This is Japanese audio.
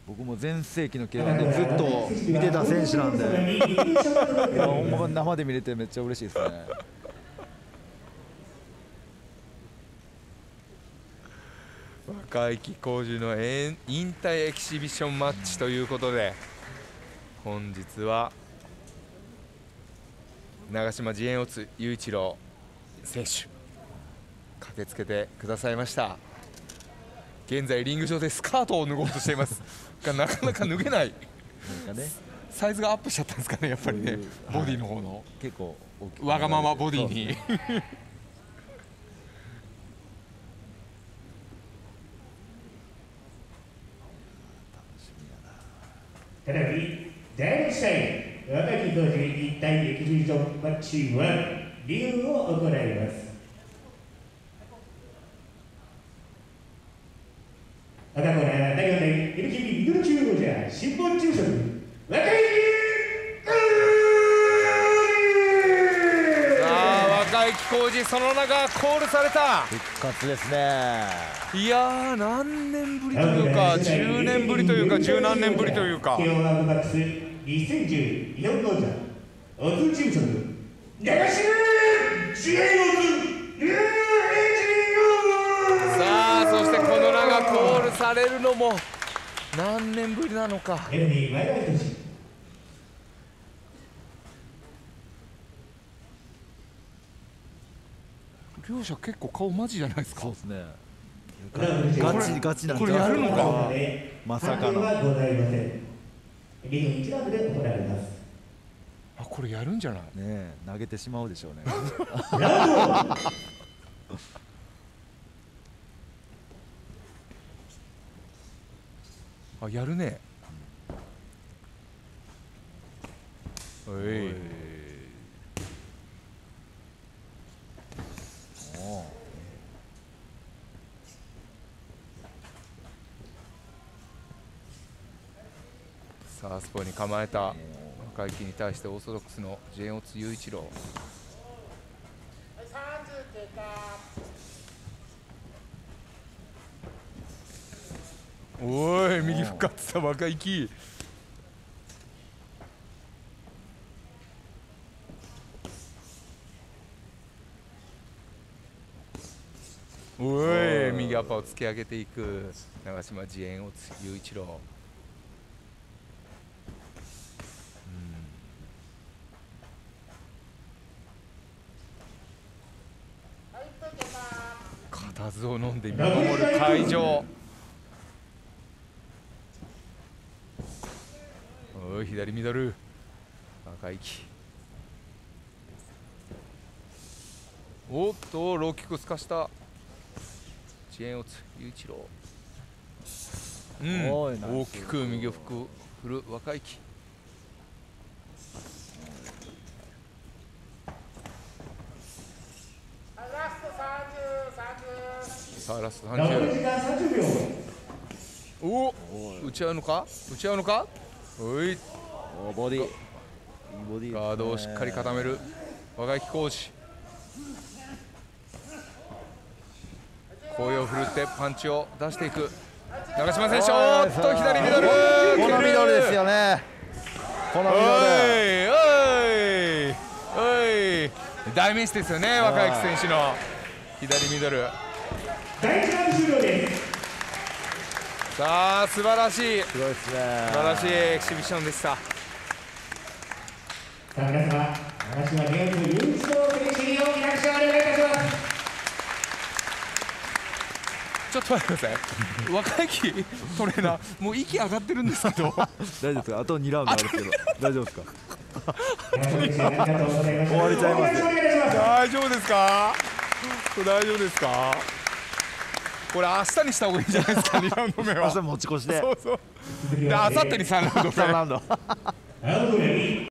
僕も全盛期の K1 でずっと見てた選手なんで、いやほんま生で見れてめっちゃ嬉しいですね。 若井木浩二の引退エキシビションマッチということで、本日は長嶋自演オツ雄一郎選手駆けつけてくださいました。現在リング上でスカートを脱ごうとしていますがなかなか脱げない。 なんかね、 サイズがアップしちゃったんですかね、やっぱりね、ボディの方の結構大きくわがままボディに。 ただし第2試合、若木浩二引退エキシビションマッチ1、リングを行います。赤コーナー第4代 LKB ミドル級王者、新聞中職、若井若井木浩二、その名がコールされた。 復活ですね。 いやー、何年ぶりというか、10年ぶりというか、十何年ぶりというか。 K1 ワールドマックス2010日本王者、オズ事務所の長嶋自演オズさあ、そしてこの名がコールされるのも何年ぶりなのか。 エルミ前田仁志。 両者結構顔マジじゃないですか。 そうですね。 ガチなんこれやるのか。 まさかの。 はございません。リング1ラウンドで行われます。 あ、これやるんじゃない。 ねえ、投げてしまうでしょうね。 ラウンドあ、やるね。おい。サウスポーに構えた若井木に対してオーソドックスのジェーンオツ雄一郎。おい、右復活した若井木。おい、右アッパーを突き上げていく長嶋自演オツ雄一郎。固唾を飲んで見守る会場。おい、左ミドル若井木。おっと、ローキックすかした自演オツ雄一郎。大きく右を振る若井木。さあラスト30。おお、打ち合うのか、打ち合うのか。おい、 ボディ、いいボディ、 ガードをしっかり固める若井木浩二。声を振るってパンチを出していく長嶋選手。おっと、左ミドル。 このミドルですよね。このミドル。 おい、代名詞ですよね、若井木選手の左ミドル。 第1ラウンド終了です。 さあ、素晴らしい、 すごいですね。 素晴らしいエキシビションでした。 さあ皆様、長嶋自演オツ雄一郎選手に大きな拍手をお願いいたします。 ちょっと待ってください、若井木トレーナー、もう息上がってるんですけど。 大丈夫ですか。あと2ラウンドあるんですけど、大丈夫ですか。 終わりちゃいます。 大丈夫ですか。これ大丈夫ですか。これ明日にした方がいいんじゃないですか。2ラウンド目は明日持ち越しで。 そうそう。で、明後日に3ラウンド目。 3ラウンド。 ラウンド目